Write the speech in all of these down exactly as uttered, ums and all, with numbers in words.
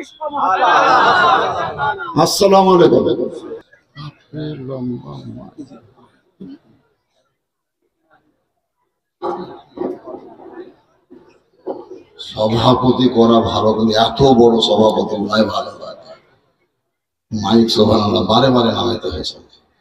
আসসালামু আলাইকুম। সভাপতি করা ভালো, কিন্তু এত বড় সভাপতি নয় ভালো লাগে। মাইক সুবহানাল্লাহ বারে বারে নামাইতে হয়েছে।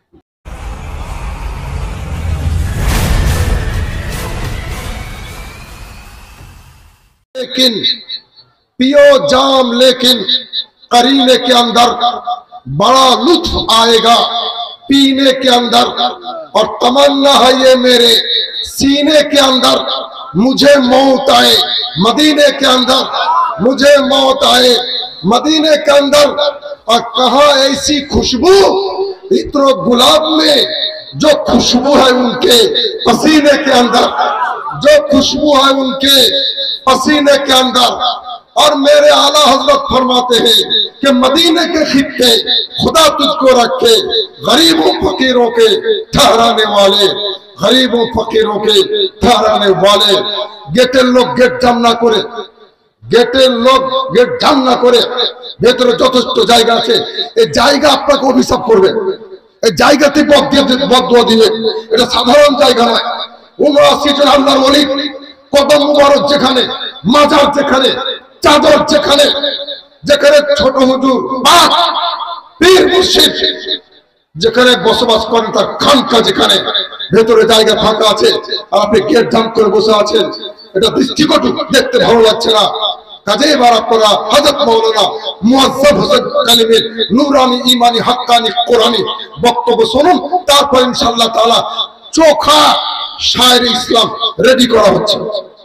लेकिन पियो जाम लेकिन करीने के अंदर बड़ा लुत्फ आएगा पीने के अंदर, और तमन्ना है ये मेरे सीने के अंदर मुझे मौत आए मदीने के अंदर, मुझे मौत आए मदीने के अंदर। और कहा ऐसी खुशबू इत्र गुलाब में जो खुशबू है उनके पसीने के अंदर, जो खुशबू है उनके पसीने के अंदर। और मेरे आला हजरत फरमाते हैं कि मदीने के खित्ते खुदा तुझको रखे गरीबों फकीरों के ठहराने वाले, गरीबों फकीरों के ठहराने वाले। गेटेर लोक गेट जाम ना करे, गेटेर लोक गेट जाम ना करे, ভেতরে যথেষ্ট জায়গা আছে। এই জায়গা আপনাকে অভিশাপ করবে, এই জায়গাতে বদদুয়া দিবে। এটা সাধারণ জায়গা নয়। উমরা সিজন আল্লাহর ওলি কদম মুবারক যেখানে, মাজার যেখানে, চাদর যেখানে, যেখানে ছোট হুজুর পীর মুর্শিদ যেখানে বসবাস করেন, তার খানকা যেখানে, ভেতরে জায়গা ফাঁকা আছে আর আপনি গেট জাম করে বসে আছেন, এটা দৃষ্টিকটু, দেখতে ভালো লাগছে না। কাজে এবার আপনারা হযরত মাওলানা মুআজ্জব হোসেন কালিমের নূরানি ঈমানি হাক্কানি কোরআনি বক্তব্য শুনুন, তারপর ইনশাআল্লাহ তাআলা চোখা শায়ের ইসলাম রেডি করা হচ্ছে।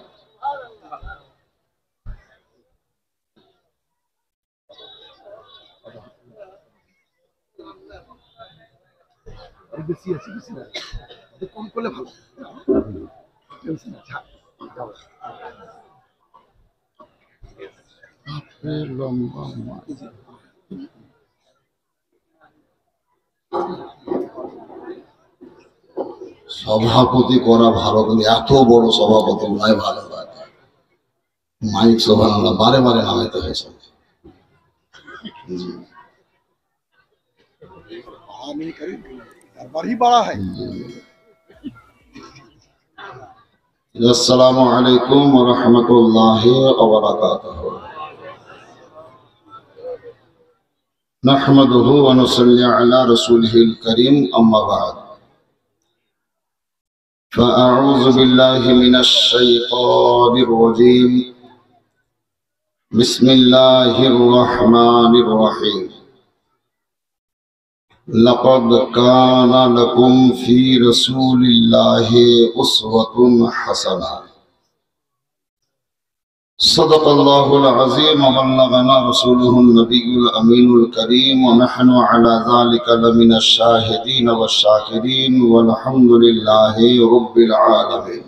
বেশি আছে, বেশি না, কম করলে ভালো। সভাপতি করা ভালো, কিন্তু এত বড় সভাপতি নয় ভালো লাগে। মাইক সুবহানাল্লাহ বারে বারে নামাইতে হয়েছে। अस्सलामु अलैकुम व रहमतुल्लाहि व बरकातुहू। नहमदुहु व नुसल्ली अला रसूलिहिल करीम, अम्मा बाद। फ़अऊज़ु बिल्लाहि मिनश शैतानिर रजीम। बिस्मिल्लाहिर रहमानिर रहीम। लक़द काना लकुम फ़ी रसूलिल्लाहि उस्वतुन हसना। सदक़ल्लाहुल अज़ीम व बल्लगना रसूलुहुन नबियुल अमीनुल करीम व नहनु अला ज़ालिका लमिनश शाहिदीन व शाकिरीन वल्हम्दुलिल्लाहि रब्बिल आलमीन।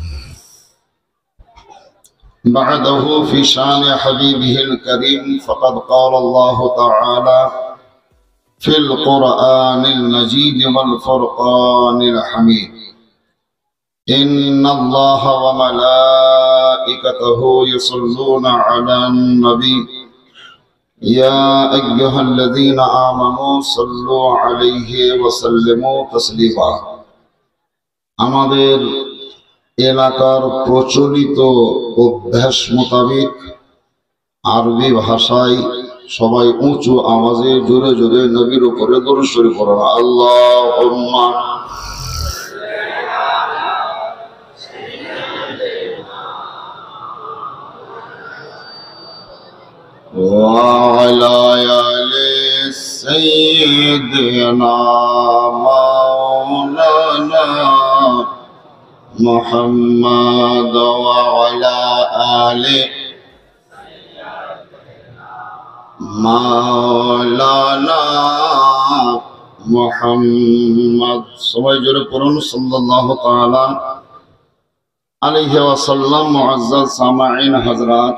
बअदहु फ़ी शान हबीबिहिल करीम फ़क़द क़ाला अल्लाहु तआला फिल क़ुरआनिल मजीद वल फ़ुरक़ानिल हमीद। इन्नल्लाह व मलाइकतहु यसल्लूना अलन नबी या अय्युहल्लज़ीना आमनू सल्लू अलैहि व सल्लिमू तस्लीमा। আমাদের এলাকার প্রচলিত অভ্যাস মোতাবেক আরবি ভাষায় সবাই উঁচু আওয়াজে জোরে জোরে নবীর উপরে দরুদ শরীফ পড়ুন। আল্লাহুম্মা وعلى آل سيدنا مولانا محمد وعلى آل مولانا محمد। সবাই জোরে পড়ুন সাল্লাল্লাহু তাআলা আলাইহি ওয়াসাল্লাম। মুআজ্জাজ সামাঈন হযরত,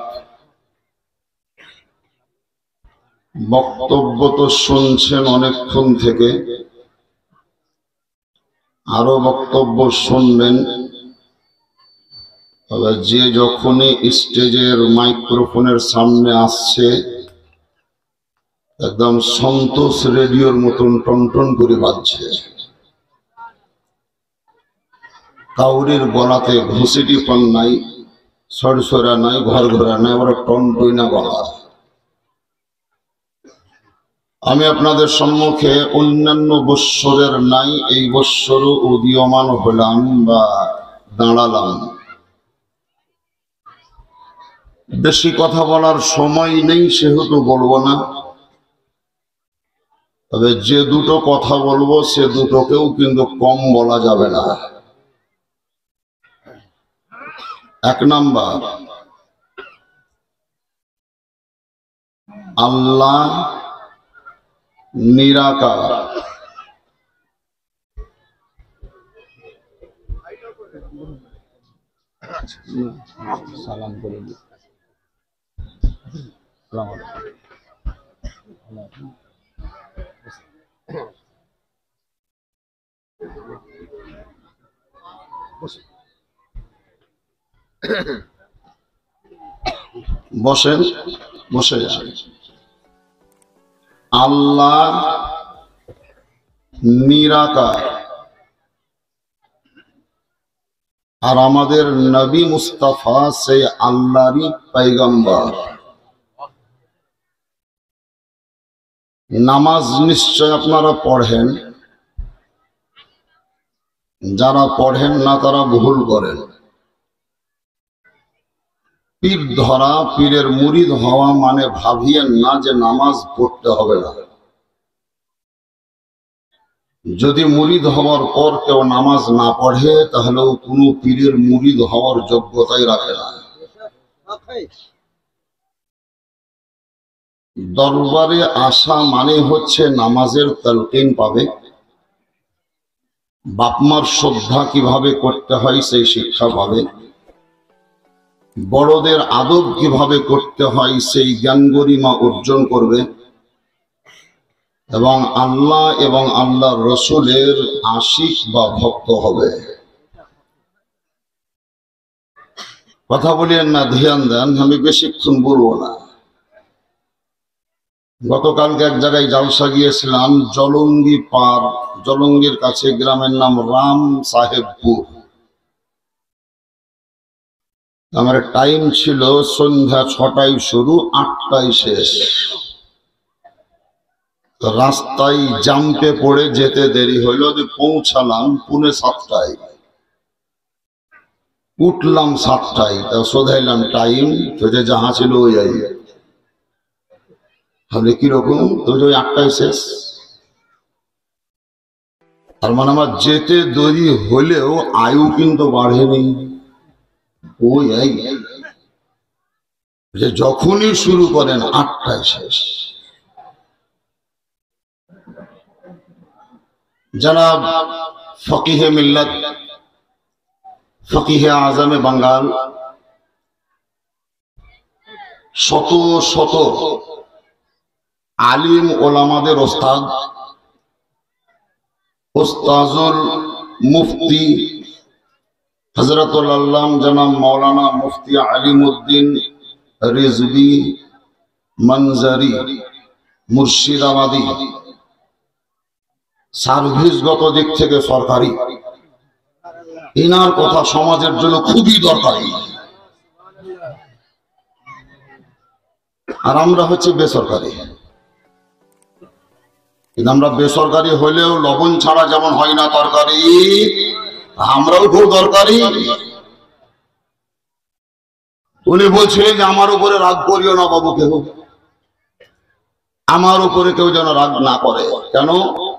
বক্তব্য তো শুনছেন অনেকক্ষণ থেকে, আরো বক্তব্য শুনবেন। তবে যে যখনই স্টেজের মাইক্রোফোনের সামনে আসছে একদম সন্তোষ রেডিওর মতন টনটন করে বাজছে। কাউরির গলাতে ঘুষিটি পান নাই, সরসরা নাই, ঘর ঘোরা নাই, আবার টনটইনা গলা। আমি আপনাদের সম্মুখে অন্যান্য বৎসরের নাই এই বৎসরও উদীয়মান হলাম বা দাঁড়ালাম। বেশি কথা বলার সময় নেই, সেহেতু বলবো না। তবে যে দুটো কথা বলবো সে দুটোকেও কিন্তু কম বলা যাবে না। এক নাম্বার, আল্লাহ নিরাকার। সালাম করে দিই। বসেন, বসে যান। আল্লাহ নিরাকার, আর আমাদের নবী মুস্তাফা সেই আল্লাহরই পয়গম্বর। নামাজ নিশ্চয় আপনারা পড়েন, যারা পড়েন না তারা ভুল করেন। পীর ধরা, পীরের মুরিদ হওয়া মানে ভাবিয়েন না যে নামাজ পড়তে হবে না। যদি মুরিদ হওয়ার পর কেউ নামাজ না পড়ে তাহলেও কোনো পীরের মুরিদ হওয়ার যোগ্যতাই রাখে না। দরবারে আসা মানে হচ্ছে নামাজের তালকিন পাবে, বাপমার শ্রদ্ধা কিভাবে করতে হয় সেই শিক্ষা পাবে, বড়দের আদব কিভাবে করতে হয় সেই জ্ঞান গরিমা অর্জন করবে, এবং আল্লাহ এবং আল্লাহ রসুলের আশিক বা ভক্ত হবে। কথা বলিয়েন না, ধ্যান দেন, আমি বেশিক্ষণ বলবো না। গতকালকে এক জায়গায় জালসা গিয়েছিলাম, জলঙ্গি পার, জলঙ্গির কাছে গ্রামের নাম রাম সাহেবপুর। আমার টাইম ছিল সন্ধ্যা ছটায় শুরু, আটটায় শেষ। রাস্তায় জাম্পে পড়ে যেতে দেরি হইল, পৌঁছালাম পুনে সাতটায়, উঠলাম সাতটায়। তা শোধাইলাম টাইম, তো যে যাহা ছিল ওই আই। তাহলে কিরকম? তো ওই আটটায় শেষ। তার মানে আমার যেতে দেরি হলেও আয়ু কিন্তু বাড়েনি। ওই আই যে যখনই শুরু করেন আটটায় শেষ। জনাব ফকিহে মিল্লাত, ফকিহে আজমে বাঙ্গাল, শত শত আলিম ওলামাদের ওস্তাদ, ওস্তাজুল মুফতি হযরতুল আল্লাম জনাব মাওলানা মুফতি আলিমউদ্দিন রিজভী মনজারি মুর্শিদাবাদী, সার্ভিসগত দিক থেকে সরকারি। এনার কথা সমাজের জন্য খুবই দরকারি। আর আমরা হচ্ছে বেসরকারি। কিন্তু আমরা বেসরকারি হলেও লবণ ছাড়া যেমন হয় না তরকারি, আমরাও খুব দরকারি। উনি বলছিলেন যে আমার উপরে রাগ করিও না বাবু, কেউ আমার উপরে কেউ যেন রাগ না করে। কেন?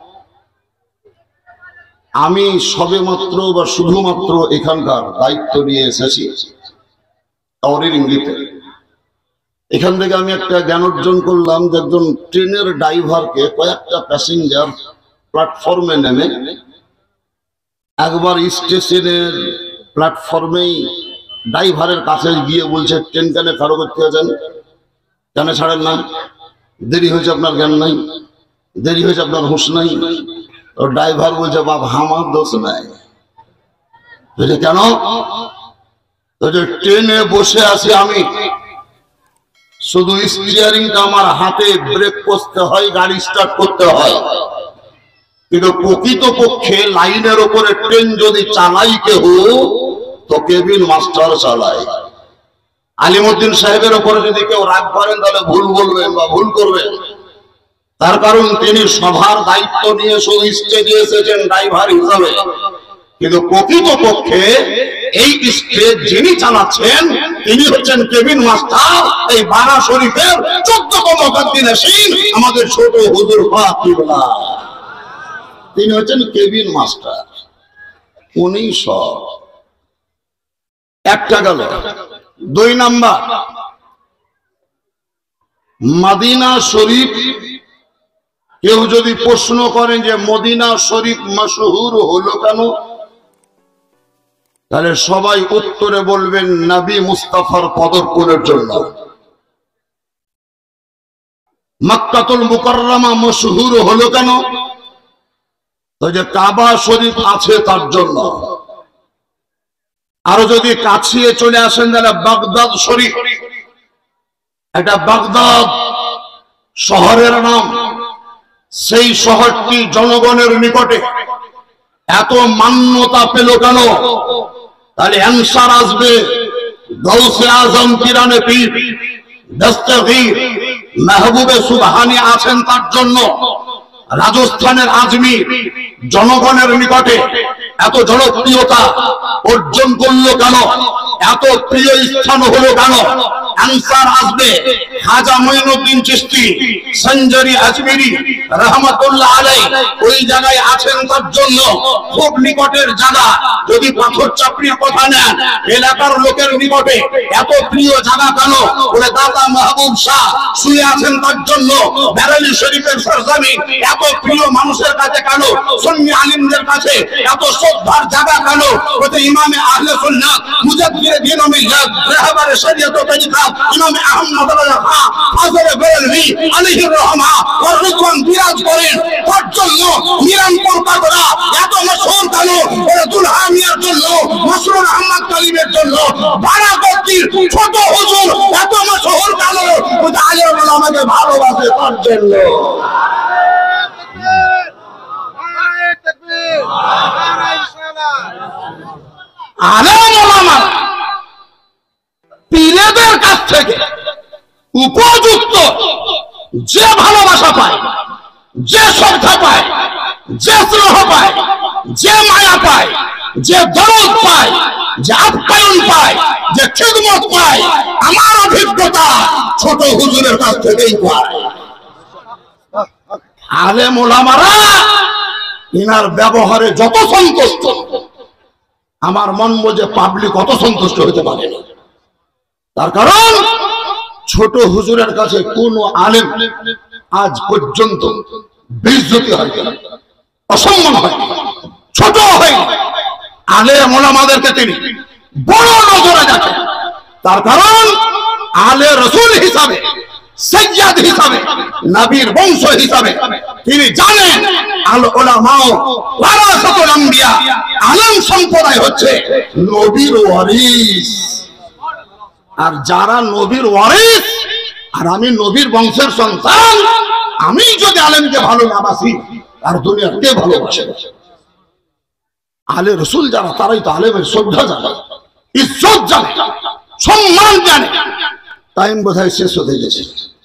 আমি সবে মাত্র বা শুধুমাত্র এখানকার দায়িত্ব নিয়ে এসেছি কাউরির ইঙ্গিতে। এখান থেকে আমি একটা জ্ঞান অর্জন করলাম যে একজন ট্রেনের ড্রাইভারকে কয়েকটা প্যাসেঞ্জার প্ল্যাটফর্মে নেমে একবার স্টেশনের প্ল্যাটফর্মেই ড্রাইভারের কাছে গিয়ে বলছে, ট্রেন কেন খারাপ করতে আছেন, কেন ছাড়েন না, দেরি হয়েছে, আপনার জ্ঞান নাই, দেরি হয়েছে, আপনার হুঁশ নাই। তো ড্রাইভার বলছে, বাপ আমার দোষ নাই। কেন? তো যে ট্রেনে বসে আছি আমি, শুধু স্টিয়ারিংটা আমার হাতে ব্রেক করতে হয়, গাড়ি স্টার্ট করতে হয়। কিন্তু প্রকৃতপক্ষে লাইনের উপরে ট্রেন যদি চালাই কেউ, তো কেবিন মাস্টার চালায়। আলিমউদ্দিন সাহেবের উপরে যদি কেউ রাগ করেন তাহলে ভুল বলবেন বা ভুল করবেন, তার কারণ তিনি সভার দায়িত্ব নিয়ে শুধু স্টেজে এসেছেন ড্রাইভার হিসাবে। কিন্তু প্রকৃতপক্ষে এই স্টেজ যিনি চালাচ্ছেন তিনি হচ্ছেন কেবিন মাস্টার। এই বারা শরীফের চোদ্দতম মুয়াজ্জিন আমাদের ছোট হুজুর ফাতিমা, তিনি হচ্ছেন কেবিন মাস্টার। উনিশ একটা গেল। দুই নাম্বার, মদিনা শরীফ। কেউ যদি প্রশ্ন করেন যে মদিনা শরীফ মশহুর হলো কেন, তাহলে সবাই উত্তরে বলবেন নবী মুস্তাফার পদর্পণের জন্য। মক্কাতুল মুকাররমা মশহুর হলো কেন, তো যে কাবা শরীফ আছে তার জন্য। আরো যদি কাছিয়ে চলে আসেন তাহলে বাগদাদ শরীফ, এটা বাগদাদ শহরের নাম। সেই শহরটি জনগণের নিকটে এত মান্যতা পেল কেন, তাহলে অ্যানসার আসবে গৌসে আজম পিরানে পীর দস্তগীর মেহবুবে সুবহানি আছেন তার জন্য। রাজস্থানের আজমির জনগণের নিকটে এত জনপ্রিয়তা অর্জন করলো কেন, এত প্রিয় স্থান হলো কেন? আনসার আসবে খাজা মঈনুদ্দিন চিশতি সঞ্জরি আজমিরি রহমাতুল্লাহ আলাইহি, ওই জায়গায় আছেন তার জন্য। খুব নিকটের জায়গা। যদি পাথর চাপড়ির কথা নেন, এলাকার লোকের নিকটে এত প্রিয় জায়গা কেন? বলে দাদা মাহবুব শাহ শুয়ে আছেন তার জন্য। বেরেলী শরীফের সরজমি এত প্রিয় মানুষের কাছে কেন? সুন্নি আলিমদের কাছে এত শ্রদ্ধার জায়গা কেন? বলে ইমামে আহলে সুন্নাত মুজাদ্দিদে দ্বীন ও মিল্লাত রাহবারে শরীয়ত ও তরিকা ইমামে আহমদ রাহা হাজরে বেরেলভী আলাইহির রহমা ওয়া রিদওয়ান বিরাজ করেন। তার জন্য মিরানপুর পাগড়া এত মশহুর কেন? বলে দুলহা মিয়ার জন্য, মাসরুর আহমদ কালিমের জন্য। বারাকতির ছোট হুজুর এত মশহুর কেন? বলে আলেম ওলামাকে ভালোবাসে তার জন্য। আলেম ওলামা পীরদের কাছ থেকে উপযুক্ত যে ভালোবাসা পায়, যে শ্রদ্ধা পায়, যে স্নেহ পায়, যে মায়া পায়, যে দরদ পায়, যে আপ্যায়ন পায়, যে খিদমত পায়, আমার অভিজ্ঞতা ছোট হুজুরের কাছ থেকেই পায়। আলেম ওলামারা ইনার ব্যবহারে যত সন্তুষ্ট, আমার মন বোঝে পাবলিক অত সন্তুষ্ট হতে পারে না। তার কারণ ছোট হুজুরের কাছে কোন আলেম আজ পর্যন্ত বেইজ্জতি হয়, অসম্মান হয়, ছোট হয়। আলেম ওলামাদেরকে তিনি বড় নজরে দেখেন। তার কারণ আলে রাসূল হিসাবে, সাইয়্যিদ হিসাবে, নবীর বংশ হিসাবে তিনি জানেন আল উলামা ওয়ারাসাতুল আম্বিয়া, আলেম সম্প্রদায় হচ্ছে নবীর ওয়ারিস। আর যারা নবীর ওয়ারিস, আর আমি নবীর বংশের সন্তান, আমি যদি আলেমকে ভালো না বাসি আর দুনিয়ার কে ভালোবাসে? আলে রাসূল যারা, তারাই তো আলেমের শ্রদ্ধা জানে, ইজ্জত জানে, সম্মান জানে। টাইম বোধহয় শেষ হতে গেছে,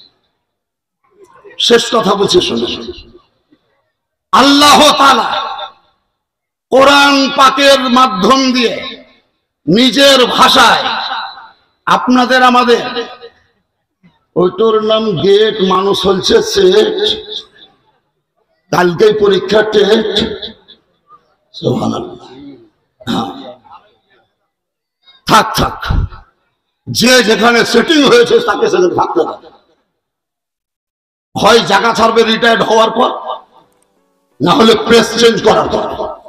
শেষ কথা বলছি শুনুন। আল্লাহ তাআলা কোরআন পাকের মাধ্যম দিয়ে নিজের ভাষায় আপনাদের আমাদের, ওইটার নাম গেট, মানুষ হচ্ছে সেট, কালকে পরীক্ষা টেট। সুবহানাল্লাহ। থাক থাক, যে যেখানে সেটিং হয়েছে তাকে সেখানে থাকতে হবে। হয় জায়গা ছাড়বে রিটায়ার্ড হওয়ার পর, না হলে প্রেস চেঞ্জ করার পর।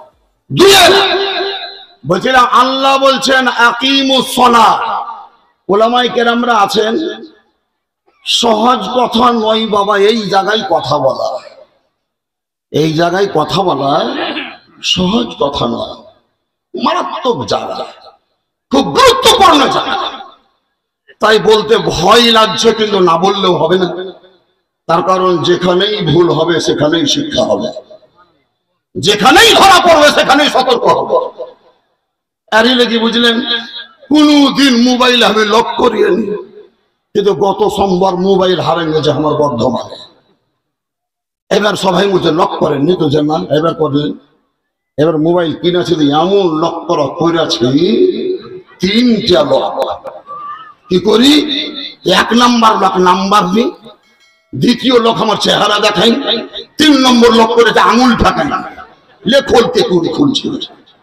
বলছিলাম আল্লাহ বলছেন আকিমুস সালাহ। ওলামায়ে কেরামরা আছেন, সহজ কথা নয় বাবা এই জায়গায় কথা বলা, এই জায়গায় কথা বলা সহজ কথা নয়, মারাত্মক জায়গা, খুব গুরুত্বপূর্ণ জায়গা। তাই বলতে ভয় লাগছে, কিন্তু না বললেও হবে না। তার কারণ যেখানেই ভুল হবে সেখানেই শিক্ষা হবে, যেখানেই ধরা পড়বে সেখানেই সতর্ক হবে। আরে কি বুঝলেন, কোনদিন মোবাইল আমি লক করিয়ে নি, কিন্তু গত সোমবার মোবাইল হারিয়ে গেছে আমার বর্ধমানে। এবার সবাই মুঝে লক করেননি তো জানা, এবার করলেন। এবার মোবাইল কিনেছে, এমন লক করা করেছি তিনটা লক। কি করি, এক নাম্বার লক নাম্বার দিই, দ্বিতীয় লক আমার চেহারা দেখাই, তিন নম্বর লক করেছে আঙুল ঠাকাই, লে খুলতে কুড়ি খুলছিল।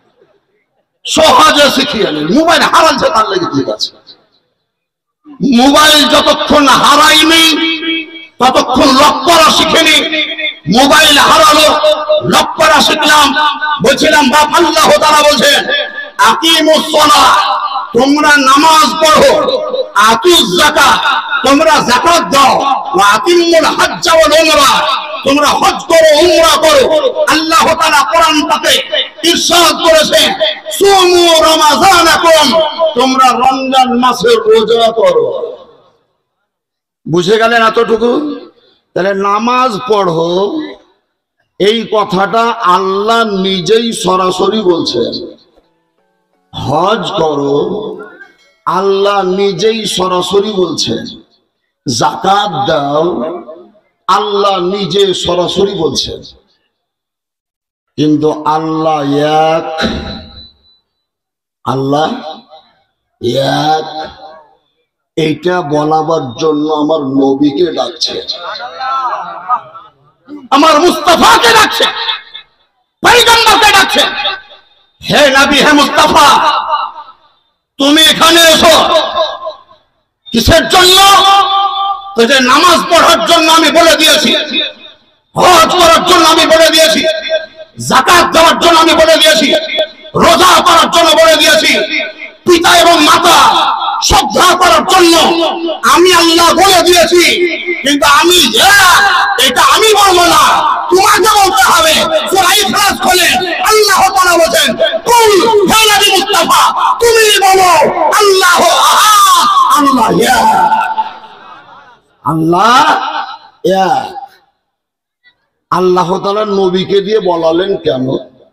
সহজে শিখিয়ে নেন, মোবাইল হারাচ্ছে তার লেগে ঠিক আছে। মোবাইল যতক্ষণ হারাইনি ততক্ষণ লক করা শিখেনি। মোবাইল হারালো, লক করা শিখলাম। বলছিলাম বাপ আল্লাহ তাআলা বলছেন আকিমুস সালাহ, তোমরা নামাজ পড়ো, আতুজ যাকাত, তোমরা যাকাত দাও, ওয়া আতিমুল হজ্জ ওয়াল উমরা, তোমরা হজ করো উমরা করো। আল্লাহ তাআলা কোরআন পাকে ইরশাদ করেছেন সুমু রমাযানাকুম, তোমরা রমজান মাসে রোজা করো। বুঝে গেলেন এতটুকু? তাহলে নামাজ পড়ো এই কথাটা আল্লাহ নিজেই সরাসরি বলছেন। হজ করো আল্লাহ নিজেই সরাসরি বলছেন। যাকাত দাও আল্লাহ নিজে সরাসরি বলছেন। কিন্তু আল্লাহ এক, আল্লাহ এক, এইটা বলাবার জন্য আমার নবীকে ডাকছে, আমার মুস্তাফাকে ডাকছে, পয়গম্বরকে ডাকছে। হে নবী, হে মুস্তাফা, তুমি এখানে এসো। কিসের জন্য? তো যে নামাজ পড়ার জন্য আমি বলে দিয়েছি, হজ করার জন্য আমি বলে দিয়েছি, যাকাত দেওয়ার জন্য আমি বলে দিয়েছি, রোজা করার জন্য বলে দিয়েছি, পিতা এবং মাতা শ্রদ্ধা করার জন্য আমি আল্লাহ বলে দিয়েছি। কিন্তু আমি এটা আমি বলবো না, তোমাকে বলতে হবে। সূরা ইখলাস খুলে আল্লাহ তাআলা বলেন কুল হে নবী মুস্তাফা, তুমি বলো আল্লাহু আহাদ, আল্লাহ এক, আল্লাহ এক। আল্লাহ তাআলা নবীকে দিয়ে বলালেন কেন?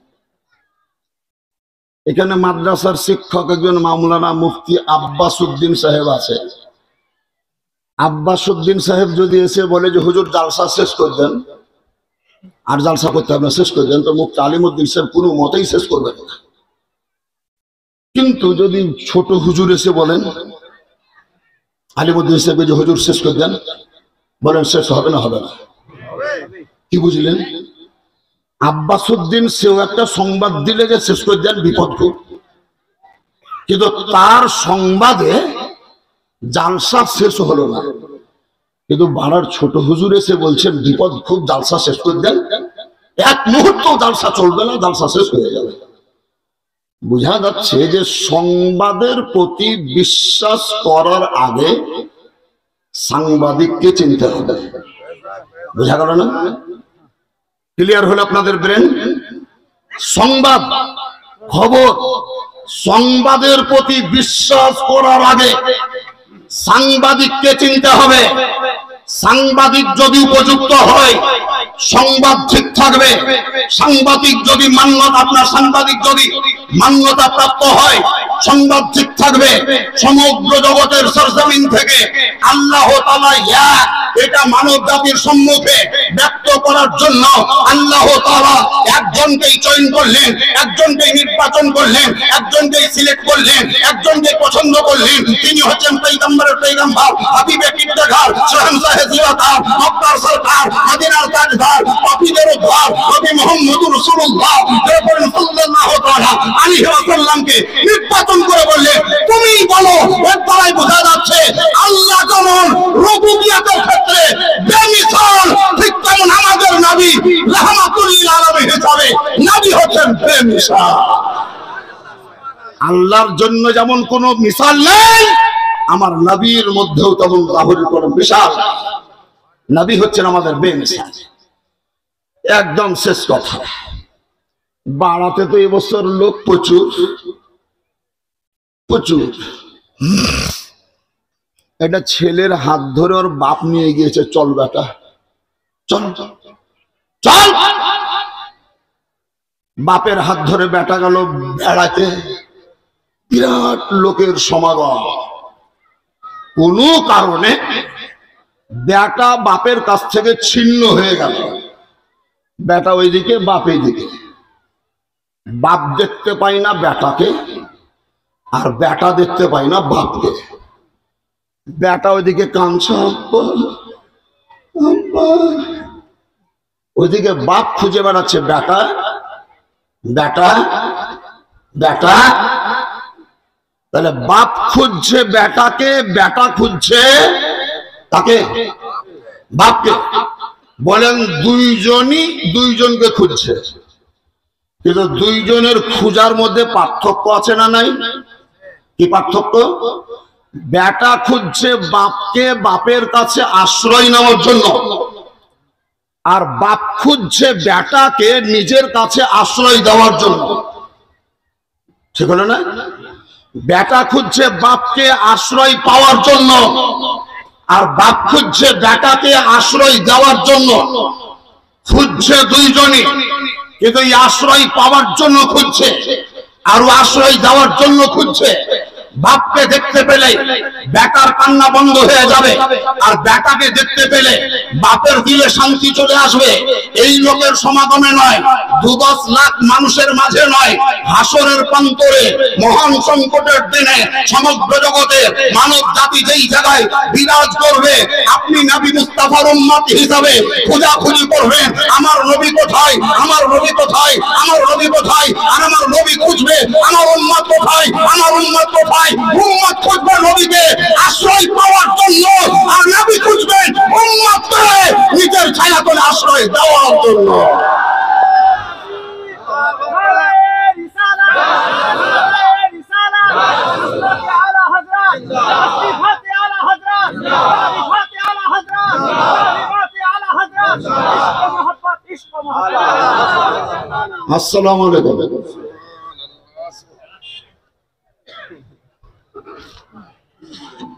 এখানে মাদ্রাসার শিক্ষক একজন মাওলানা মুফতি আব্বাস উদ্দিন সাহেব আছে। আব্বাস উদ্দিন সাহেব যদি এসে বলে যে হুজুর জালসা শেষ করে দেন, আর জালসা করতে হবে না, শেষ করে দেন, তো মুফতি আলিমউদ্দিন সাহেব কোনো মতেই শেষ করবেন না। কিন্তু যদি ছোট হুজুর এসে বলেন আলিমউদ্দিন সাহেব যে হুজুর শেষ করে দেন, বলেন শেষ হবে না? হবে না। কি বুঝলেন? আব্বাস উদ্দিন সেও একটা সংবাদ দিলে যে শেষ করে দেন, বিপদ খুব। কিন্তু তার সংবাদে জালসা শেষ হলো না। কিন্তু বাড়ার ছোট হুজুর এসে বলছেন বিপদ খুব, জালসা শেষ করে দেন, এক মুহূর্ত জালসা চলবে না, জালসা শেষ হয়ে যাবে। বোঝা যাচ্ছে যে সংবাদের প্রতি বিশ্বাস করার আগে সাংবাদিককে চিনতে হবে। বোঝা গেল না? ক্লিয়ার হলো আপনাদের ব্রেন? সংবাদ, খবর, সংবাদের প্রতি বিশ্বাস করার আগে সাংবাদিককে চিনতে হবে। সাংবাদিক যদি উপযুক্ত হয় সংবাদ ঠিক থাকবে। সাংবাদিক যদি মান্যতা, আপনার সাংবাদিক যদি মান্যতা প্রাপ্ত হয় সংবাদ ঠিক থাকবে। সমগ্র জগতের সরজমিন থেকে আল্লাহ তাআলা এক, এটা মানব জাতির সম্মুখে ব্যক্ত করার জন্য আল্লাহ তাআলা একজনকেই চয়ন করলেন, একজনকেই নির্বাচন করলেন, একজনকেই সিলেক্ট করলেন, একজনকে পছন্দ করলেন। তিনি হচ্ছেন পয়গম্বরের পয়গম্বর, হাবিবে কিবতগার, শাহনশাহে জিয়াদার, মক্কার সরকার, মদিনার তাজদার, পাপীদের উদ্ধার নবী মুহাম্মদুর রাসূলুল্লাহ সাল্লাল্লাহু তাআলা আলাইহি ওয়াসাল্লামকে নির্বাচন করে বললেন তুমি বলো। এর দ্বারাই বোঝা যাচ্ছে আল্লাহ যেমন রুবুবিয়াতের ক্ষেত্রে বেমিসাল, ঠিক তেমন আমাদের নবী রাহমাতুল লিল আলামিন হিসাবে নবী হচ্ছেন বেমিসাল। আল্লাহর জন্য যেমন কোনো মিসাল নেই, আমার নবীর মধ্যেও তেমন লাহুর কোনো মিসাল। নবী হচ্ছেন আমাদের বেমিসাল। একদম শেষ কথা, বাড়াতে তো এবছর লোক প্রচুর প্রচুর, এটা ছেলের হাত ধরে ওর বাপ নিয়ে গিয়েছে, চল বেটা চল চল। বাপের হাত ধরে বেটা গেল বেড়াতে, বিরাট লোকের সমাগম। কোনো কারণে বেটা বাপের কাছ থেকে ছিন্ন হয়ে গেল। বেটা ওইদিকে বাপ এইদিকে, বাপ দেখতে পাই না বেটাকে, আর বেটা দেখতে পাই না বাপকে। বেটা ওইদিকে কাঁদছে, ওইদিকে বাপ খুঁজে বেড়াচ্ছে, বেটা বেটা বেটা। তাহলে বাপ খুঁজছে বেটাকে, বেটা খুঁজছে তাকে, বাপকে। বলেন দুইজনই দুইজনকে খুঁজছে, কিন্তু দুইজনের খুঁজার মধ্যে পার্থক্য আছে না নাই? কি পার্থক্য? বেটা খুঁজছে বাপকে বাপের কাছে আশ্রয় নেওয়ার জন্য, আর বাপ খুঁজছে বেটাকে নিজের কাছে আশ্রয় দেওয়ার জন্য। ঠিক হলো না? বেটা খুঁজছে বাপকে আশ্রয় পাওয়ার জন্য, আর বাপ খুঁজছে বেটাকে আশ্রয় দেওয়ার জন্য। খুঁজছে দুইজনই, কিন্তু এই আশ্রয় পাওয়ার জন্য খুঁজছে, আর আশ্রয় দেওয়ার জন্য খুঁজছে। বাপকে দেখতে পেলে বেটার কান্না বন্ধ হয়ে যাবে, আর বেটাকে দেখতে পেলে বাপের দিলে শান্তি চলে আসবে। এই লোকের সমাগমে নয়, দু দশ লাখ মানুষের মাঝে নয়, হাসরের প্রান্তরে মহান সংকটের দিনে সমগ্র জগতে মানব জাতি যেই জায়গায় বিরাজ করবে, আপনি নবী মুস্তাফার উম্মত হিসাবে খোঁজাখুঁজি করবেন, আমার নবী কোথায়, আমার নবী কোথায়, আমার নবী কোথায়। আর আমার নবী খুঁজবে আমার উম্মত কোথায়, আমার উম্মত কোথায়। উম্মত খুঁজবে নবীকে আশ্রয় পাওয়ার জন্য, আর নবী খুঁজবেন উম্মতকে নিজের ছায়াতলে আশ্রয় দেওয়ার জন্য। আসসালামু আলাইকুম।